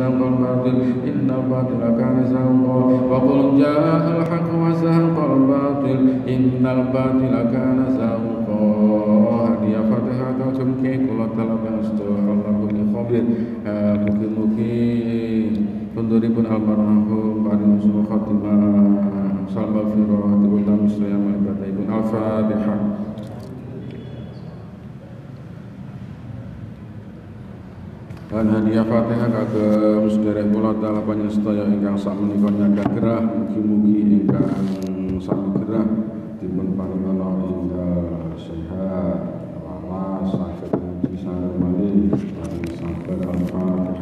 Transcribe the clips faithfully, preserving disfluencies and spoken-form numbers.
zahaqal batil innal batila kana zahuqa wa qul ja'al haqq wa zahaqal batil innal batila kana zahuqa. Hadiah Fatihah tumke kula talaban Allah bi khabir. Mugi-mugi punduripun almarhum paring husnul khatimah salmal firah hatipun tamsaya malaikat Al-Fatihah. Lan hadiah Fatihah kagem sedherek kula taala panjenengan ingkang sakmenika nyagak gerah, mugi-mugi ingkang sami gerah dipun paringana indah sehat waras saged mugi sanget malih paring sabar. Al-Fatihah.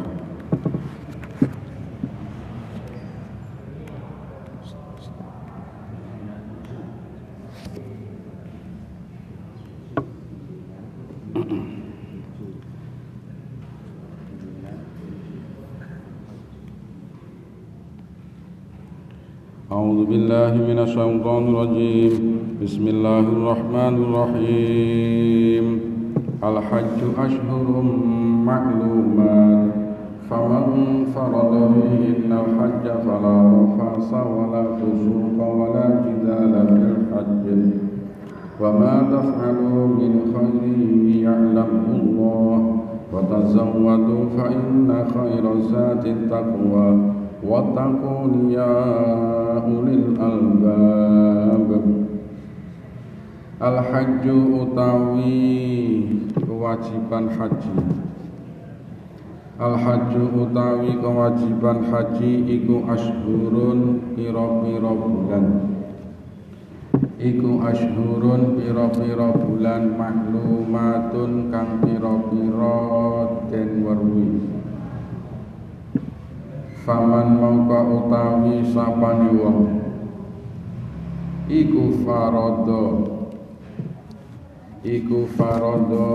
A'udzu billahi minasyaitonir rajim. Bismillahirrahmanirrahim. Al-hajju ashhurun ma'lumat. Faman farada fihinna al-hajja fala rafasa wala fusuqa wala jidala fil hajj. Wa ma taf'alu min khairin ya'lamuhu Allah. Wa tazawwadu fa inna khayra zati taqwa. Wattaqun ya ulil albab. Al-hajju utawi kewajiban haji. Al-hajju utawi kewajiban haji iku ashhurun pira-pira bulan. Iku ashhurun pira-pira bulan maklumatun kang pira-pira den weruhi. Faman mongko utawi sapane wong iku farada iku farada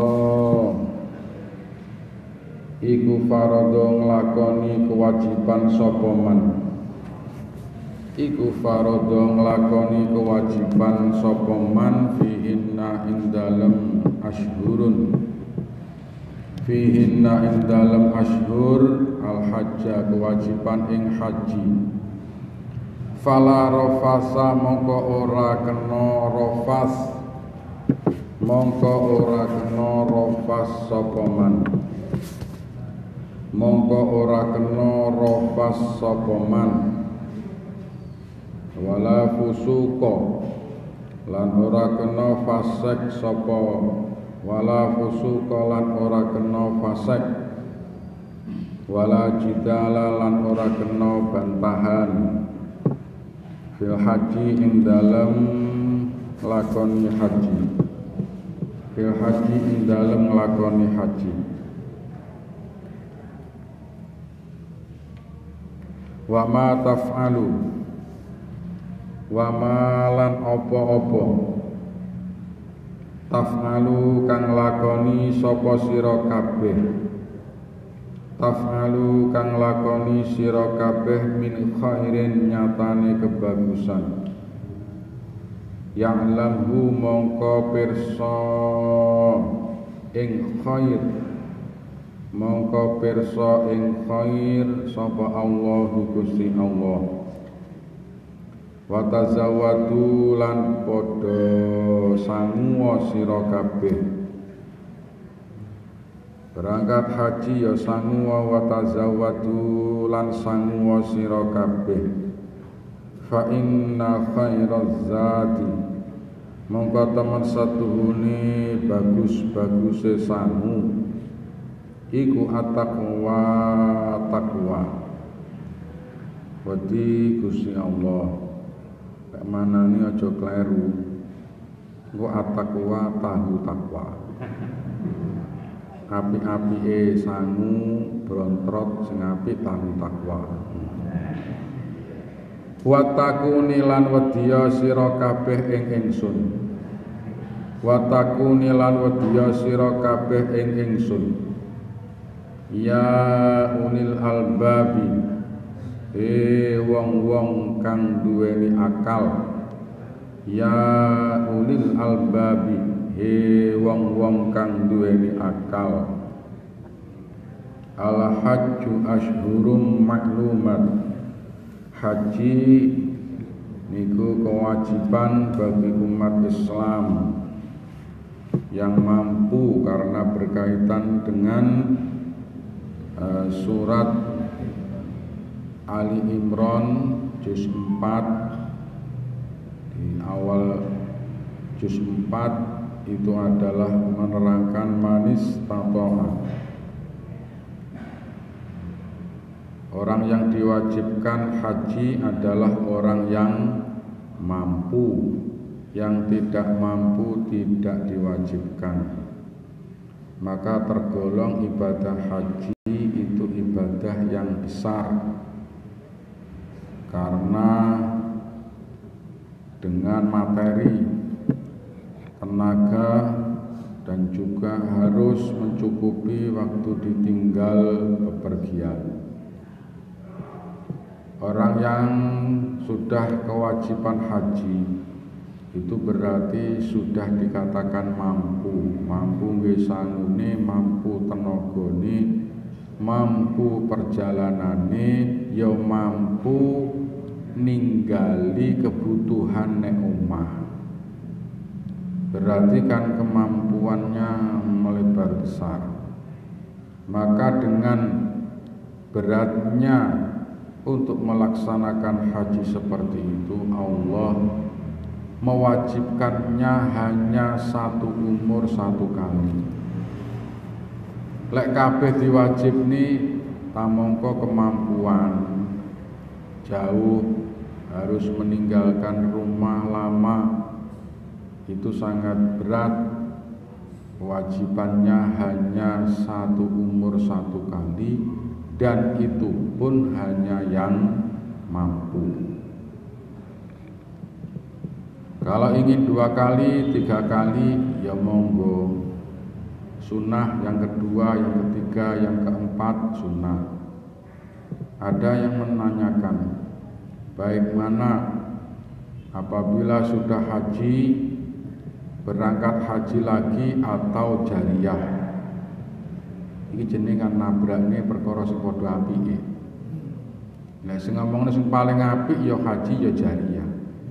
iku farada nglakoni kewajiban sapa man iku farada nglakoni kewajiban sapa man fihinna ing dalem ashhurun fihinna ing dalem ashhur al-hajja kewajiban ing haji. Fala rafasa mongko ora kena rafas mongko ora kena rafas sapa man mongko ora kena rafas sapa man wala fusuqa lan ora kena fasik sapa wala fusuqa lan ora kena fasik wala jidala lan ora kena bantahan fil haji ing dalem lakoni haji fil haji ing dalem lakoni haji. Wa ma taf'alu wa ma lan apa-apa taf'alu kang lakoni sapa sira kabeh taf'alu kang lakoni sira kabeh min khairin nyatane kebagusan ya'lamhu mongko pirsa ing khair mongko pirsa ing khair sapa Allahu Gusti Allah. Wa tazawwadu lan padha sangu sira kabeh berangkat haji ya sangu wa tazawwadu lan sangu sira kabeh. Fa inna khairaz zati mongko temen satuhune bagus-baguse sangu iku at-taqwa taqwa. Wedi Gusti Allah kek manani aja kleru engko at-taqwa tahu takwa. Api-apike sangu brontrot sing apik tahu takwa. Watakuni lan wedya sira kabeh ing ingsun. Watakuni lan wedya sira kabeh ing ingsun. Ya unil albabi, e wong-wong kang duweni akal. Ya unil albabi, he wong-wong kang duweni akal. Al-hajju ashhurum ma'lumat. Haji niku kewajiban bagi umat Islam yang mampu karena berkaitan dengan uh, surat Ali Imran juz empat. Di awal juz empat itu adalah menerangkan manis tatoa. Orang yang diwajibkan haji adalah orang yang mampu. Yang tidak mampu tidak diwajibkan. Maka tergolong ibadah haji itu ibadah yang besar, karena dengan materi, tenaga, dan juga harus mencukupi waktu ditinggal bepergian. Orang yang sudah kewajiban haji itu berarti sudah dikatakan mampu, mampu nggih sangune, mampu tenagane, mampu perjalanane, ya mampu ninggali kebutuhan nek omah. Berarti kan kemampuannya melebar besar. Maka dengan beratnya untuk melaksanakan haji seperti itu, Allah mewajibkannya hanya satu umur satu kali. Lek kabeh diwajibni tamangka kemampuan jauh, harus meninggalkan rumah lama, itu sangat berat. Kewajibannya hanya satu umur satu kali, dan itu pun hanya yang mampu. Kalau ingin dua kali, tiga kali, ya monggo. Sunnah yang kedua, yang ketiga, yang keempat sunnah. Ada yang menanyakan, baik mana apabila sudah haji, berangkat haji lagi atau jariyah? Iki jenenge kan nabrakne perkara sing padha apike. Lah sing ngomongne sing paling apik ya haji ya jariyah.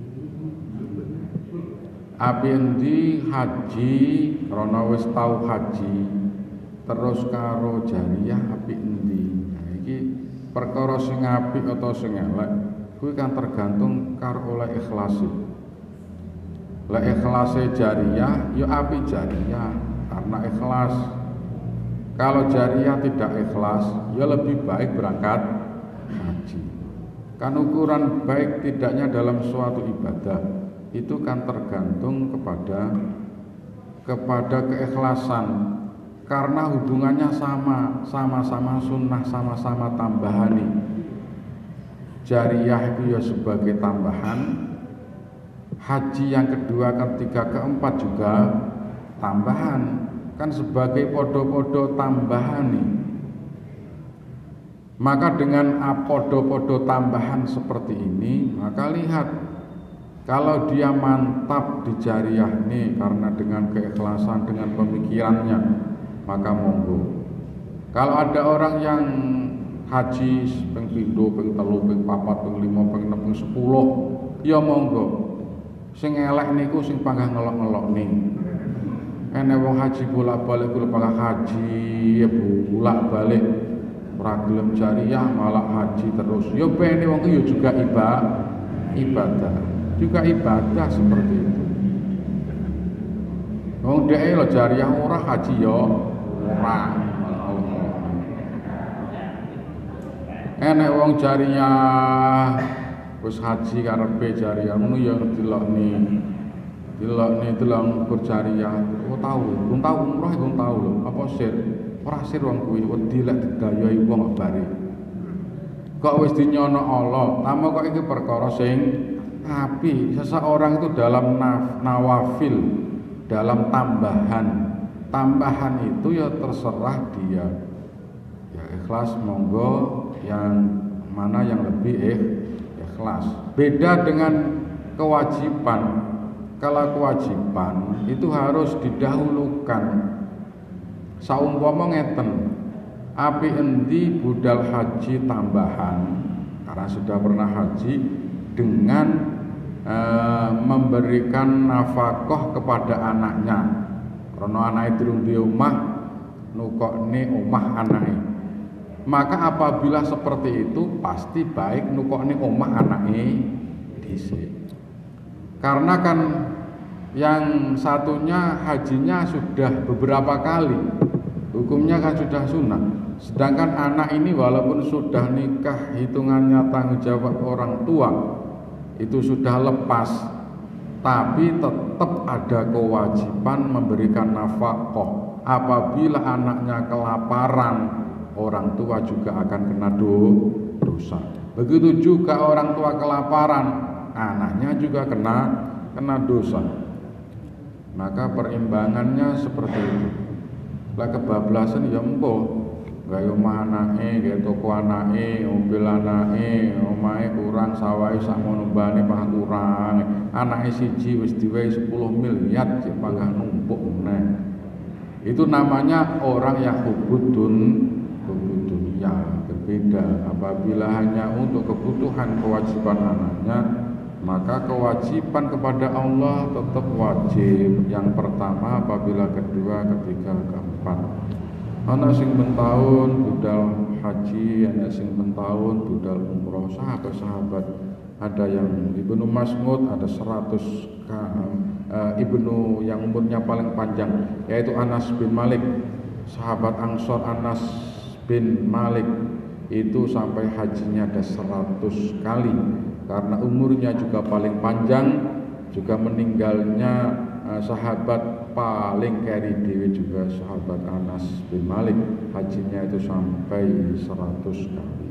Apik endi haji rono wis tau haji terus karo jariyah apik endi? Nah iki perkara sing apik atau sing elek kuwi kan tergantung karo oleh ikhlase. Lah ikhlase jariyah ya apik jariyah karena ikhlas. Kalau jariyah tidak ikhlas, ya lebih baik berangkat haji. Kan ukuran baik tidaknya dalam suatu ibadah itu kan tergantung kepada kepada keikhlasan. Karena hubungannya sama, sama-sama sunnah, sama-sama tambahan. Jariyah itu ya sebagai tambahan. Haji yang kedua, ketiga, keempat juga tambahan. Kan sebagai podo-podo tambahan nih. Maka dengan podo-podo tambahan seperti ini, maka lihat kalau dia mantap di jariyah nih karena dengan keikhlasan, dengan pemikirannya, maka monggo. Kalau ada orang yang haji ping pindho, ping telu, ping papat, ping lima, ping enam, ping sepuluh, ya monggo. Sing elek niku sing panggah ngelok-ngelok nih. Enek wong haji bolak-balik kula malah haji ya bolak-balik ora gelem jariyah malah haji terus. Ya pene wong ku ya juga ibadah, ibadah. Juga ibadah seperti itu. Wong dhek lho jariyah ora haji ya ora. Enek wong jariyah wis haji karepe jariyah ngono ya dilokne. Dilok nih tulang berjariyah, oh tahu, belum tahu umroh, belum tahu loh, apa sir, ora sir wong kuwi, wedi lek didayai wong bare. Kok wis dinyono Allah, tamu kok iki perkara sing api. Seseorang itu dalam naf, nawafil, dalam tambahan, tambahan itu ya terserah dia. Ya ikhlas monggo, yang mana yang lebih eh, ikhlas. Beda dengan kewajiban. Kalau kewajiban itu harus didahulukan. Saumpama ngeten, api endi budal haji tambahan karena sudah pernah haji dengan e, memberikan nafkah kepada anaknya. Karena anaknya durung di omah, nukokne omah anaknya. Maka apabila seperti itu pasti baik nukokne omah anaknya dhisik. Karena kan yang satunya hajinya sudah beberapa kali, hukumnya kan sudah sunat. Sedangkan anak ini walaupun sudah nikah, hitungannya tanggung jawab orang tua itu sudah lepas, tapi tetap ada kewajiban memberikan nafkah. Apabila anaknya kelaparan, orang tua juga akan kena dosa. Begitu juga orang tua kelaparan, anaknya juga kena kena dosa. Maka perimbangannya seperti itu. Lah kebablasan ya empuh, gawe omah anake, gawe toko anake, mobil anake, omahe kurang sawahe sakmono bane pah kurang. Anake siji wis diwehi sepuluh miliar sik panggah numpuk meneh. Itu namanya orang yang hubudun hubudun ya berbeda. Apabila hanya untuk kebutuhan kewajiban anaknya, maka kewajiban kepada Allah tetap wajib. Yang pertama, apabila kedua, ketiga, keempat. Ana sing pentahun budal haji, ana sing pentahun budal umroh. Sahabat-sahabat ada yang Ibnu Mas'ud, ada seratus uh, Ibnu yang umurnya paling panjang yaitu Anas bin Malik. Sahabat Ansor Anas bin Malik itu sampai hajinya ada seratus kali. Karena umurnya juga paling panjang, juga meninggalnya uh, sahabat paling keri dewi juga sahabat Anas bin Malik, hajinya itu sampai seratus kali.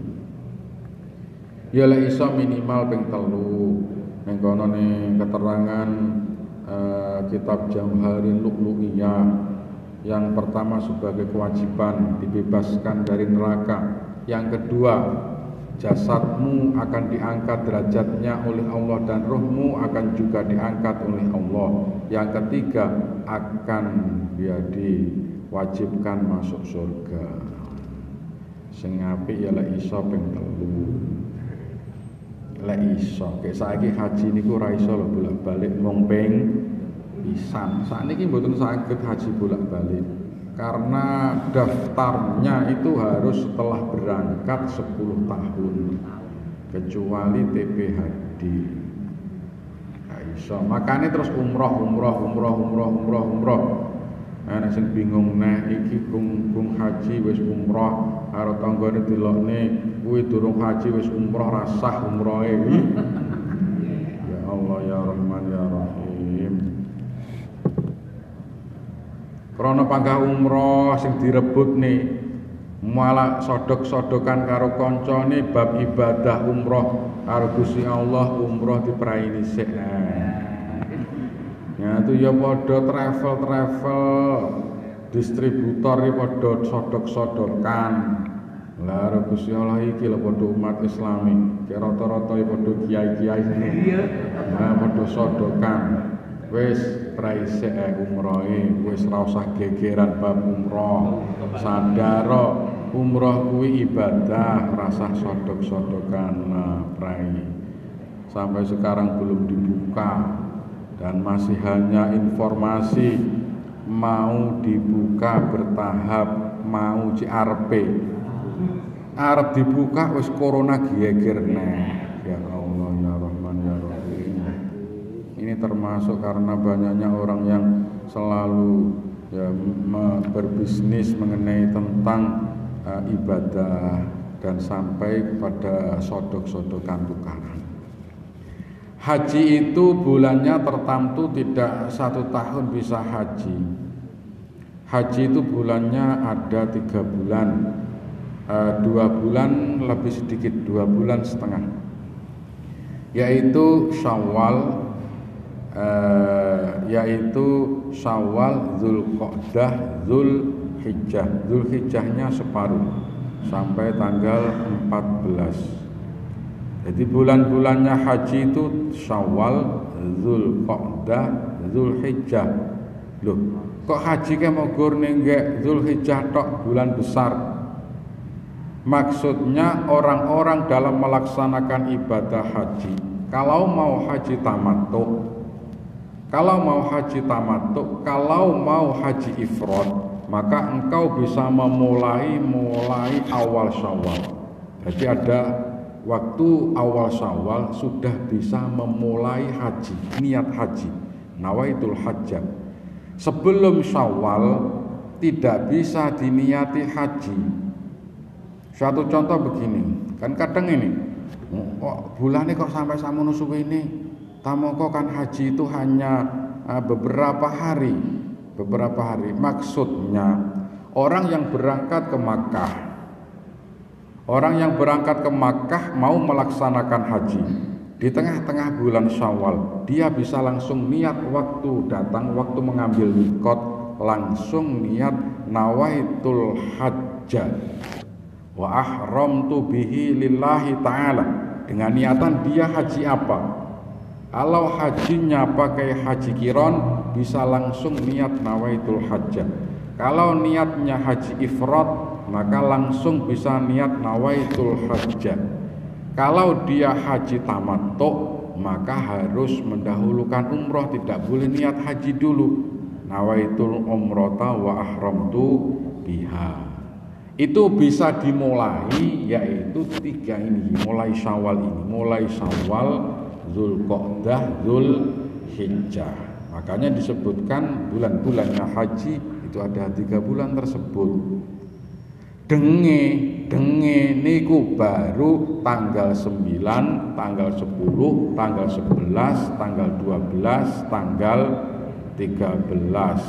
Ya la iso minimal ping telu. Ning kono ning keterangan uh, kitab Jamharin Lu'lu'iyah, yang pertama sebagai kewajiban dibebaskan dari neraka. Yang kedua, jasadmu akan diangkat derajatnya oleh Allah dan rohmu akan juga diangkat oleh Allah. Yang ketiga, akan dia diwajibkan masuk surga. Sing apik ya lek iso ping telu. Lek iso, kek saiki haji niku ora iso lho bolak-balik mung ping pisan. Sakniki mboten saged haji bolak-balik. Karena daftarnya itu harus setelah berangkat sepuluh tahun, kecuali T P H D. Nah, iso. Makanya terus umroh, umroh, umroh, umroh, umroh, umroh. Nah, sing bingung nah iki kung kung haji wis umroh, karo tanggane delokne kuwi durung haji wis umroh rasah umrohe. Ya Allah ya Rahman ya Rahim. Krono panggah umroh sing direbut nih malah sodok-sodokan karo koncone bab ibadah umroh karo Gusti Allah, umroh dipraini sik. Ya itu ya padha travel-travel distributor iki padha sodok-sodokan. Lah karo Gusti Allah iki lho padha umat Islami, ki rata-rata padha kiai-kiai sini. Nah padha sodokan. Wis praise umrohe, wis ora usah gegeran bab umroh. Sadaro umroh kuwi ibadah, rasa sodok-sodokan. Nah, prai. Sampai sekarang belum dibuka dan masih hanya informasi mau dibuka bertahap, mau C R P. Arep dibuka wis corona geger neh. Ya Allah ya Rahman ya Rahim. Ini termasuk karena banyaknya orang yang selalu ya, berbisnis mengenai tentang uh, ibadah dan sampai kepada sodok-sodokan tukaran. Haji itu bulannya tertentu, tidak satu tahun bisa haji. Haji itu bulannya ada tiga bulan, uh, dua bulan lebih sedikit, dua bulan setengah, yaitu Syawal. Uh, yaitu Syawal, Dzulqa'dah, Dzulhijjah. Dzulhijjahnya separuh sampai tanggal empat belas. Jadi bulan-bulannya haji itu Syawal, Dzulqa'dah, Dzulhijjah. Loh, kok haji ke mogur ning Dzulhijjah tok bulan besar? Maksudnya orang-orang dalam melaksanakan ibadah haji, kalau mau haji tamattu, kalau mau haji tamattu, kalau mau haji ifrad, maka engkau bisa memulai mulai awal Syawal. Jadi ada waktu awal Syawal sudah bisa memulai haji, niat haji, nawaitul hajjah. Sebelum Syawal tidak bisa diniati haji. Suatu contoh begini, kan kadang ini, oh, bulannya kok sampai samono suwe ini, tamoko kan haji itu hanya uh, beberapa hari, beberapa hari. Maksudnya orang yang berangkat ke Makkah, orang yang berangkat ke Makkah mau melaksanakan haji di tengah-tengah bulan Syawal, dia bisa langsung niat waktu datang, waktu mengambil mikot, langsung niat nawaitul hajjah wa ahramtu bihi lillahi ta'ala, dengan niatan dia haji apa. Kalau hajinya pakai haji kiron, bisa langsung niat nawaitul hajjah. Kalau niatnya haji ifrad, maka langsung bisa niat nawaitul hajjah. Kalau dia haji tamattu, maka harus mendahulukan umroh, tidak boleh niat haji dulu. Nawaitul umrata wa ahramtu biha. Itu bisa dimulai, yaitu tiga ini, mulai Syawal ini, mulai Syawal, Zulqa'dah, Zulhijjah. Makanya disebutkan bulan-bulannya haji itu ada tiga bulan tersebut. Denge, denge niku baru tanggal sembilan, tanggal sepuluh, tanggal sebelas, tanggal dua belas, tanggal tiga belas.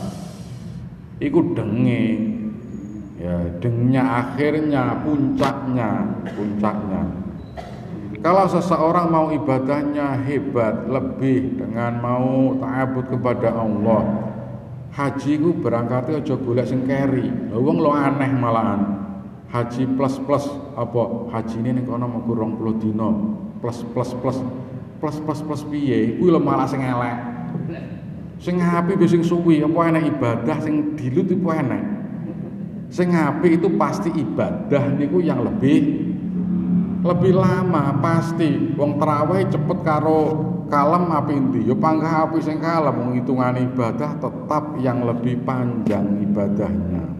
Iku denge. Ya, dengnya akhirnya, puncaknya, puncaknya. Kalau seseorang mau ibadahnya hebat, lebih dengan mau ta'abud kepada Allah, haji ku berangkatnya aja golek sing keri. Wong lo aneh malahan. Haji plus plus apa? Haji ini ning kono mau rong puluh dino. Plus plus plus plus plus plus piye? Kuwi lho malah sing elek. Sing apik sing suwi, apa enek ibadah sing dilut iku enek. Sing apik itu pasti ibadah niku yang lebih lebih lama pasti. Wong tarawih cepet karo kalem apik endi? Ya panggah apik sing kalem, wong hitungane ibadah tetap yang lebih panjang ibadahnya.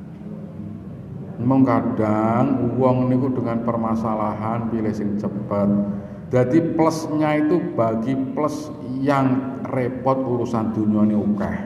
Memang kadang wong niku dengan permasalahan pilih sing cepet. Jadi plusnya itu bagi plus yang repot urusan dunyane akeh.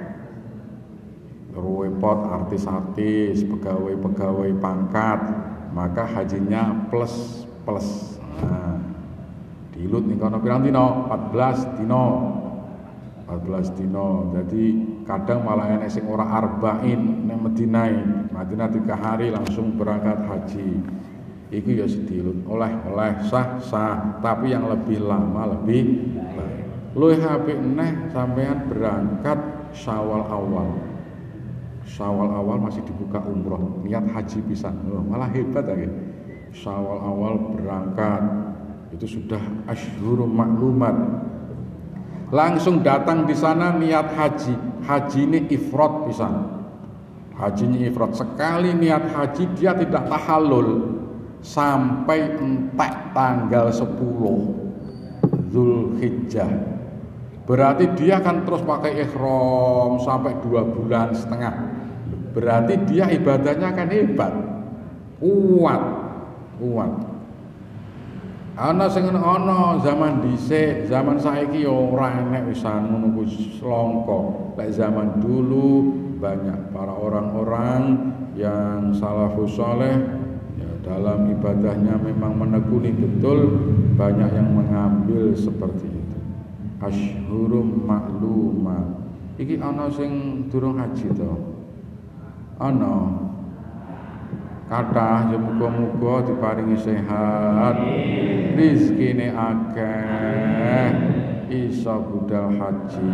Repot artis-artis, pegawai-pegawai pangkat, maka hajinya plus plus. Nah, dilut nih kono pirang dino? empat belas dino. empat belas dino. Jadi kadang malah enek sing ora arba'in nek Madinah. Madinah tiga hari langsung berangkat haji. Iku ya sedilut, oleh-oleh sah-sah, tapi yang lebih lama lebih baik. Luwih apik neh sampean berangkat Syawal awal. Syawal awal masih dibuka umroh, niat haji pisan. Oh, malah hebat lagi. Syawal awal berangkat, itu sudah asyhurul maklumat. Langsung datang di sana niat haji. Haji ini ifrad pisan. Hajinya ifrad, sekali niat haji dia tidak tahallul sampai entek tanggal sepuluh Zulhijjah. Berarti dia akan terus pakai ihram sampai dua bulan setengah. Berarti dia ibadahnya akan hebat, kuat, kuat. Ana sing ana zaman dhisik, zaman saiki ya ora enek wisan ngono kuwi slongko. Lek zaman dulu banyak para orang-orang yang salafus saleh ya, dalam ibadahnya memang menekuni betul, banyak yang mengambil seperti itu. Asyhurum maklumah. Iki ana sing durung haji to. Ana. Kathah ya muga-muga diparingi sehat. Rezekine akeh. Isa budal haji.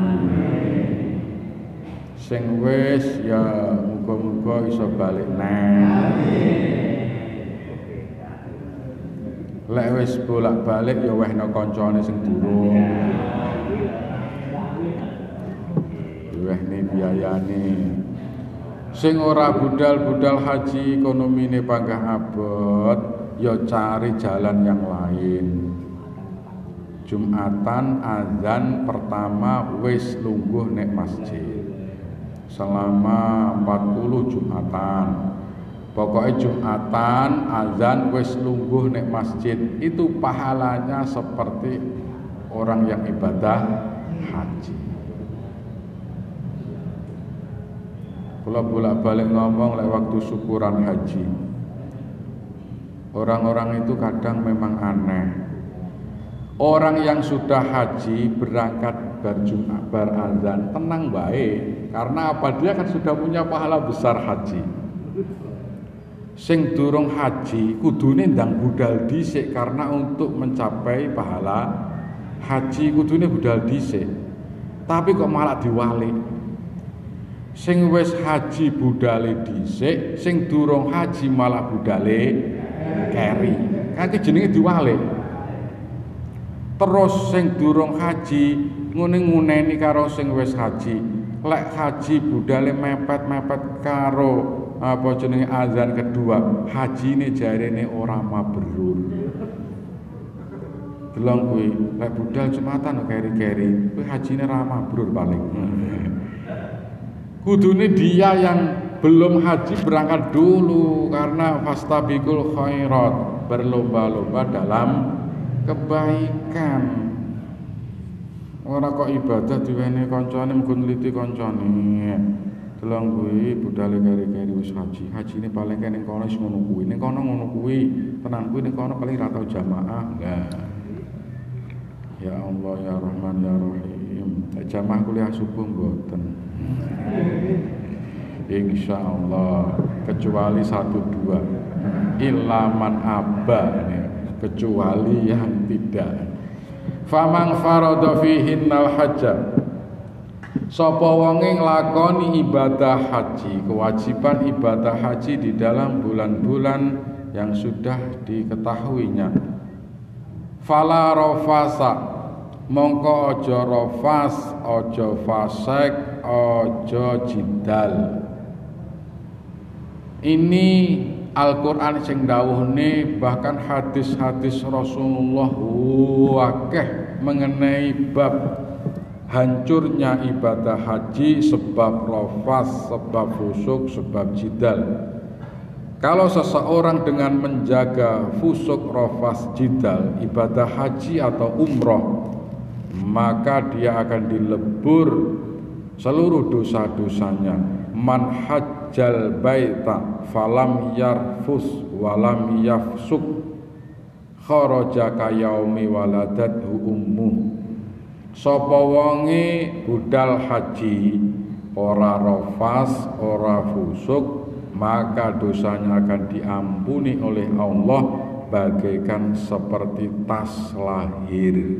Sing wis ya muga-muga iso balik neh. Lek wis bolak-balik ya wehna kancane sing durung. Wehne biayane. Sing ora budal-budal haji ekonomine panggah abot, ya cari jalan yang lain. Jumatan azan pertama wis lungguh nek masjid selama empat puluh Jumatan. Pokoknya Jumatan azan wis lungguh nek masjid itu pahalanya seperti orang yang ibadah haji. Kalau bolak-balik ngomong lewat waktu syukuran haji, orang-orang itu kadang memang aneh. Orang yang sudah haji berangkat berjumat berazan tenang baik, karena apa, dia kan sudah punya pahala besar haji. Sing durung haji kudune ndang budal dhisik, karena untuk mencapai pahala haji kudune budal dhisik. Tapi kok malah diwalik. Sing wis haji budale dhisik, sing durung haji malah budale keri. Kan iki jenenge diwalik. Terus sing durung haji ngene-nguneni karo sing wis haji. Lek haji budale mepet-mepet karo apa jenenge azan kedua, hajine jarene ora mabrur. Delong kuwi, lek budal Jumatan keri-keri, kuwi hajine ra mabrur paling. Kudune dia yang belum haji berangkat dulu, karena fastabiqul khairat, berlomba-lomba dalam kebaikan. Ora kok ibadah diwene kancane mung nliti kancane. Delong kuwi budale keri-keri wis haji. Hajine paling kene ning kono wis ngono kuwi. Ning kono ngono kuwi, tenan kuwi ning kono paling ra tau jamaah. Enggak. Ya Allah ya Rahman ya Rahim. Jamaah kuliah subuh mboten. Insyaallah, kecuali satu dua. Ilaman abba, kecuali yang tidak. Famang farada fihinnal hajja, sapa wonge nglakoni ibadah haji, kewajiban ibadah haji di dalam bulan-bulan yang sudah diketahuinya. Fala rafasa, mongko aja rafas, aja fasik, aja jidal. Ini Al-Quran sing dawuhne, bahkan hadis-hadis Rasulullah wakeh mengenai bab hancurnya ibadah haji sebab rafas, sebab fusuk, sebab jidal. Kalau seseorang dengan menjaga fusuk, rafas, jidal, ibadah haji atau umroh, maka dia akan dilebur seluruh dosa-dosanya. Man hajjal baita falam yarfus walam yafsuk kharaja kayaumi waladathu ummu. Sapa wonge budal haji ora rafas, ora fusuk, maka dosanya akan diampuni oleh Allah bagaikan seperti tas lahir.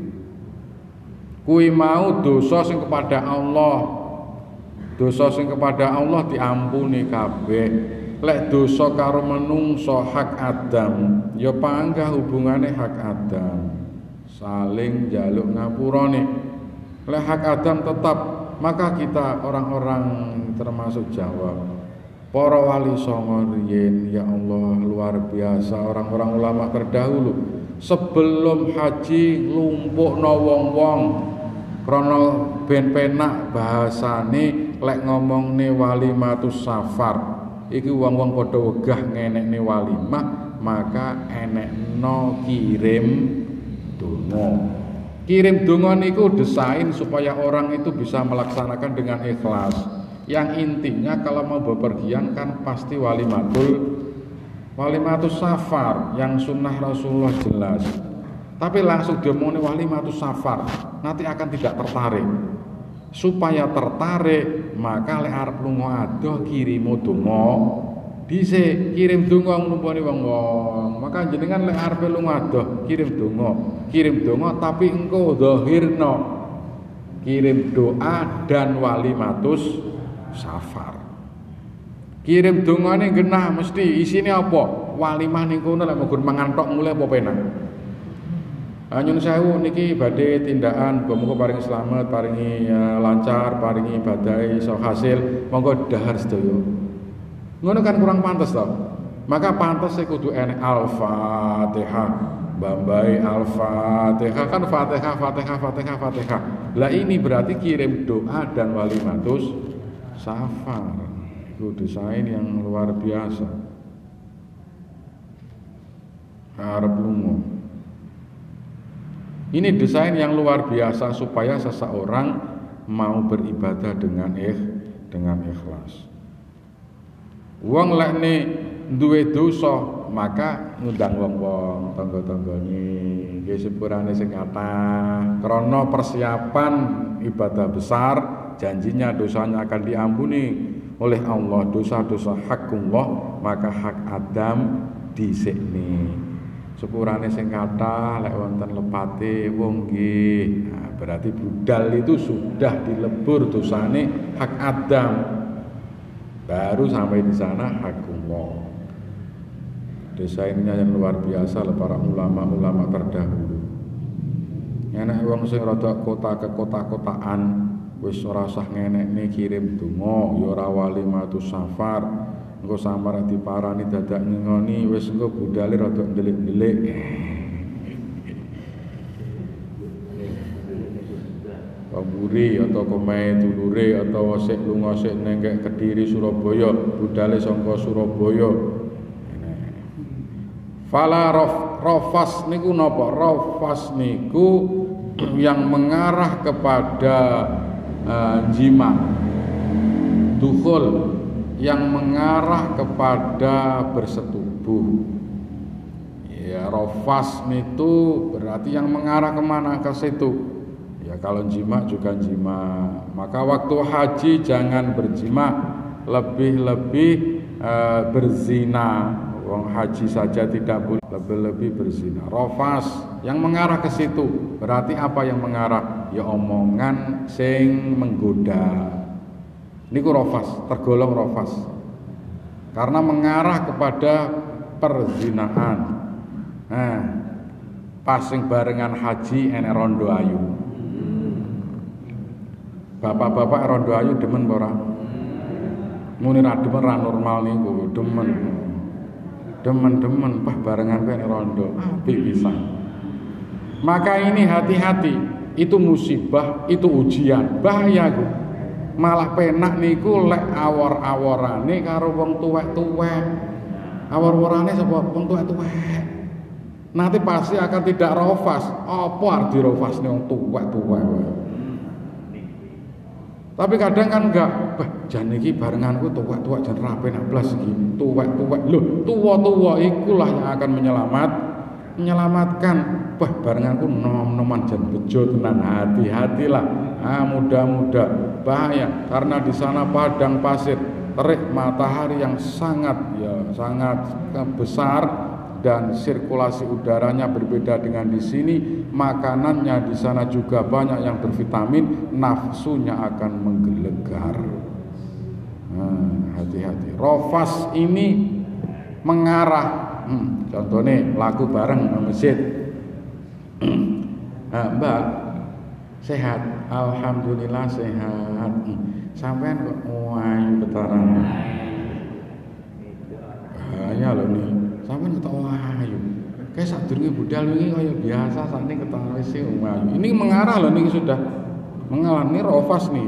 Kuwi mau dosa sing kepada Allah. Dosa sing kepada Allah diampuni kabeh. Lek dosa karo menungso hak Adam, ya panggah hubungane hak Adam, saling jaluk ngapurane. Lek hak Adam tetap, maka kita orang-orang termasuk jawab. Para wali songo riyen, ya Allah, luar biasa orang-orang ulama terdahulu sebelum haji nglumpukno wong-wong krana ben penak bahasane. Lek ngomongne walimatus safar, iki wong-wong padha wegah ngenekne walimah, maka enekno kirim donga. Kirim donga niku desain supaya orang itu bisa melaksanakan dengan ikhlas. Yang intinya kalau mau bepergian kan pasti walimatul walimatus safar, yang sunnah Rasulullah jelas. Tapi langsung diomongin walimatus safar, nanti akan tidak tertarik. Supaya tertarik, maka lek arep lunga adoh kirimo donga dhisik, kirim donga nglumpuni wong-wong. Maka jenengan lek arep lunga adoh kirim donga, kirim donga tapi engko zahirno kirim doa dan walimatus safar. Kirim dongane genah mesti isine apa? Walimah ning kono lek mung mangan tok mulai apa penak. Nyun sewu niki badhe tindakan, muga-muga paringi slamet, paringi uh, lancar, paringi badai iso hasil, monggo dahar sedaya. Ngono kan kurang pantes to. Maka pantas saya kudu enek Al-Fatihah, bambai Al-Fatihah, kan Fatihah, Fatihah, Fatihah, Fatihah. Lah ini berarti kirim doa dan walimatus safar. Itu desain yang luar biasa. Arab lungo. Ini desain yang luar biasa supaya seseorang mau beribadah dengan ikh, dengan ikhlas. Wong lek ne duwe dosa, maka ngundang wong-wong tangga-tanggane nggih sepurane sing kathah krana persiapan ibadah besar, janjinya dosanya akan diampuni oleh Allah, dosa-dosa hakullah, maka hak Adam dhisikne. Sepurane sing kathah lek wonten lepate wong nggih. Nah, berarti budal itu sudah dilebur dosane hak Adam. Baru sampai di sana hakullah. Desainnya yang luar biasa lah para ulama-ulama terdahulu. Enak wong sing rada kota ke kota-kotaan wis ora usah ngenekne kirim donga, ya ora walimatus safar. Engko samar diparani dadak ngingoni wis engko budale rada ndelik-ndelik. Pamburi atau komae dulure atau sik lunga sik nengkek Kediri Surabaya, budale saka Surabaya. Fala rof, rofas niku napa? Rofas niku yang mengarah kepada uh, jima. Dukhul yang mengarah kepada bersetubuh. Ya, rofas itu berarti yang mengarah kemana? Ke situ. Ya, kalau jima juga jima. Maka waktu haji jangan berjima, lebih-lebih uh, berzina. Wong haji saja tidak boleh, lebih-lebih berzina. Rofas yang mengarah ke situ. Berarti apa yang mengarah? Ya omongan sing menggoda. Niku rofas, tergolong rofas. Karena mengarah kepada perzinahan. Nah, pas sing barengan haji enek rondo ayu. Bapak-bapak rondo ayu demen ora? Muni ra demen ra normal niku, demen. Demen-demen pah barengan kene rondo apik bisa. Maka ini hati-hati, itu musibah, itu ujian, bahaya ku. Malah penak niku lek awor-aworane karo wong tuwek-tuwek. Awor-aworane sapa wong tuwek-tuwek. Nanti pasti akan tidak rofas. Apa arti rofasne wong tuwek-tuwek wae. Tapi kadang kan enggak, bah jan iki barenganku tuwek-tuwek jan ra penak blas iki. Tuwek-tuwek. Lho, tuwa-tuwa ikulah yang akan menyelamat menyelamatkan. Bah barenganku nom-noman jan bejo tenan, hati-hatilah. Ah muda-muda bahaya karena di sana padang pasir, terik matahari yang sangat ya sangat besar dan sirkulasi udaranya berbeda dengan di sini. Makanannya di sana juga banyak yang bervitamin, nafsunya akan menggelegar. Nah, hati-hati. Rofas ini mengarah. Hmm, contohnya laku bareng di masjid. Nah, Mbak sehat, alhamdulillah sehat. Hmm, sampean kok wayu ketaran. Bahaya loh nih. Sampeyan ketawa ayu. Kayak sadurunge budal wingi kaya biasa sakniki ketawa wis ayu. Ini mengarah loh niki sudah mengarah nih rofas nih.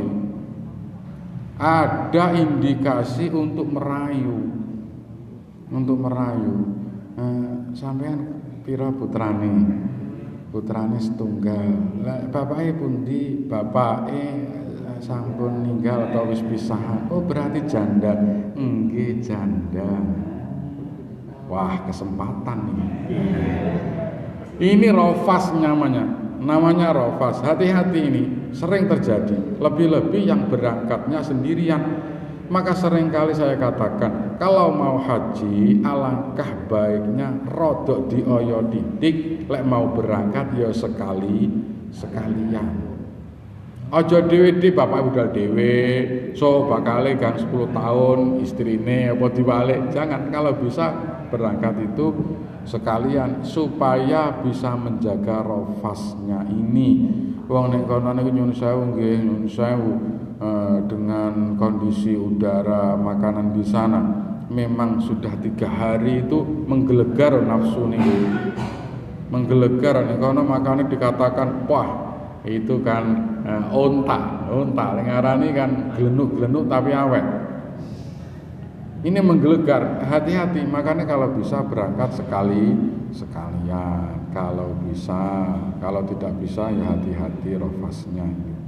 Ada indikasi untuk merayu. Untuk merayu. Nah, sampeyan pira putrane? Putrane setunggal. Lah bapake pundi? Bapake sampun ninggal atau wis pisahan. Oh berarti janda. Nggih janda. Wah kesempatan ini. Ini rofas namanya, namanya rofas. Hati-hati ini sering terjadi. Lebih-lebih yang berangkatnya sendirian. Maka seringkali saya katakan, kalau mau haji alangkah baiknya rodok dioyo didik. Lek mau berangkat ya sekali sekalian. Aja dhewe di bapak budal dhewe, so bakale gang sepuluh tahun istrine apa diwalik. Jangan, kalau bisa berangkat itu sekalian supaya bisa menjaga rofasnya ini. Wong nek kono niku nyun sewu nggih, nyun sewu eh, dengan kondisi udara makanan di sana memang sudah tiga hari itu menggelegar nafsu nih, menggelegar nih, karena makanya dikatakan wah itu kan eh, onta, onta, ngarani kan gelenuk-gelenuk tapi awet. Ini menggelegar, hati-hati. Makanya kalau bisa berangkat sekali sekalian, kalau bisa, kalau tidak bisa ya hati-hati rofasnya.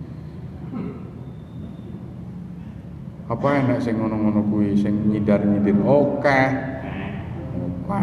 Apa enak sing ngono-ngono kuwi sing nyindar-nyindir oke. Oke.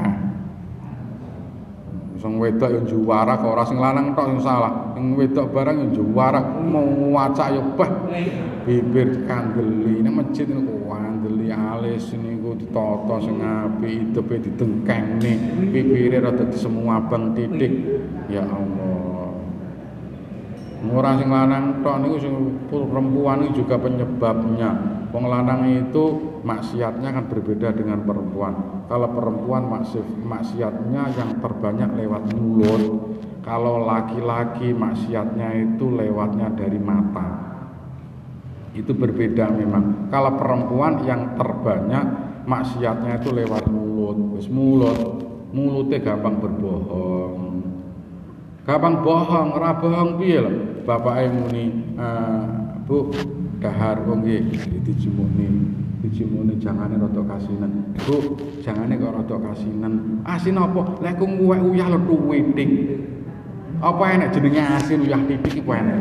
Sing wedok yo juara kok ora sing lanang tok sing salah. Sing wedok barang yo juara mau wacak yo bah. Bibir kandeli nang masjid niku kandeli alis niku ditata sing apik, hidupe didengkengne, bibire rada semua abang titik. Ya Allah. Ora sing lanang tok niku sing perempuan niku juga penyebabnya. Wong lanang itu maksiatnya kan berbeda dengan perempuan. Kalau perempuan maksif, maksiatnya yang terbanyak lewat mulut. Kalau laki-laki maksiatnya itu lewatnya dari mata. Itu berbeda memang. Kalau perempuan yang terbanyak maksiatnya itu lewat mulut. Wis mulut, mulutnya gampang berbohong. Gampang bohong, ora bohong piye lho. Bapake muni, uh, Bu, dahar wong nggih dijumukne. Dijumukne jangane rada kasinan. Bu, jangane kok rada kasinan. Asin apa? Lek ku nguwek uyah lho tuwitik. Apa enek jenenge asin uyah titik iku enek.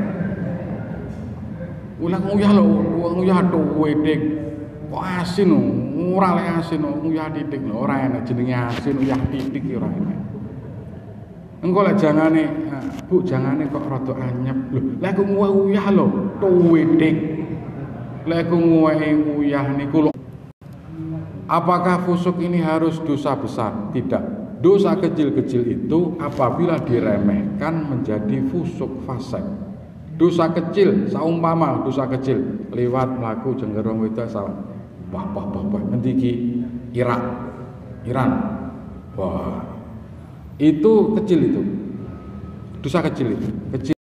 Ulah nguyah lho, nguyah tuwitik. Kok asin lho, ora lek asin uyah titik lho, ora enek jenenge asin uyah titik ora enek. Engko lek jangane, Bu, jangane kok rada anyep. Lho, lek ku nguwek uyah lho, tuwitik. Lek ku nguwek uyah niku lho. Apakah fusuk ini harus dosa besar? Tidak. Dosa kecil-kecil itu apabila diremehkan menjadi fusuk fasik. Dosa kecil, saumpama dosa kecil lewat mlaku jenggerong wedok salah. Wah, wah, wah, wah, ngendi iki? Irak. Iran. Wah. Itu kecil itu. Dosa kecil itu. Kecil